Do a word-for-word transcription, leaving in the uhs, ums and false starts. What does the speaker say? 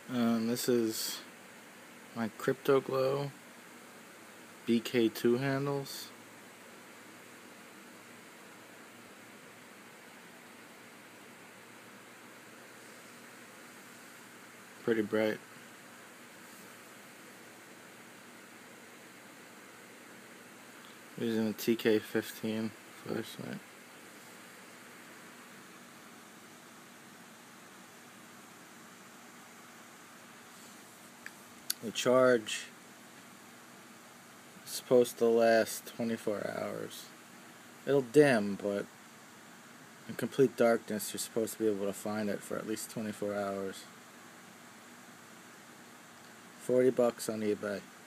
Um, this is my Kryptoglow B K two handles. Pretty bright. Using a T K fifteen flashlight. The charge is supposed to last twenty-four hours. It'll dim, but in complete darkness you're supposed to be able to find it for at least twenty-four hours. forty bucks on eBay.